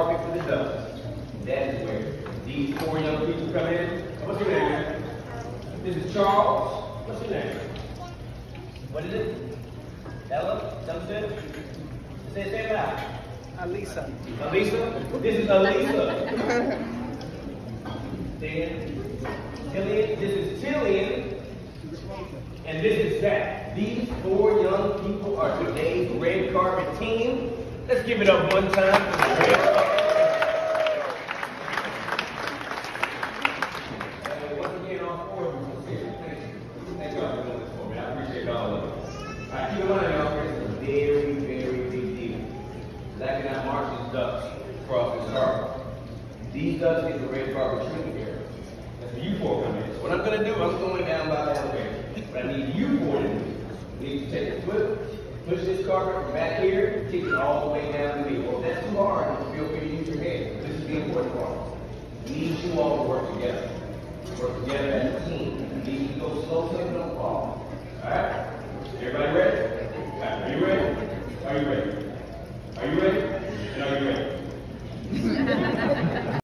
carpet for the ducks. That is where these 4 young people come in. What's your name, man? This is Charles. What's your name? What is it? Ella? Something? Say it loud. Alisa. Alisa? This is Alisa. Then, Tillian. This is Tillian. And this is Zach. These 4 young people are today's red carpet team. Let's give it up one time for the red carpet. Once again, all 4 of you. Thank y'all for doing this for me. I appreciate all of it. All right, keep in mind, y'all, this is a very, very big deal. Zach and I marched these ducks across this harbor. These ducks get the red carpet treatment here. That's where you 4 come in. So what I'm going to do, I'm going down by the elevator. But I need you 4 to do. You need to take a foot, push this carpet from back here, kick it all the way down to me. Well, if that's too hard, feel free to use your head. This is the important part. We need you all to work together. Work together as a team. You need to go slow so you don't fall. Alright? Everybody ready? Right, are you ready? Are you ready? Are you ready? And are you ready?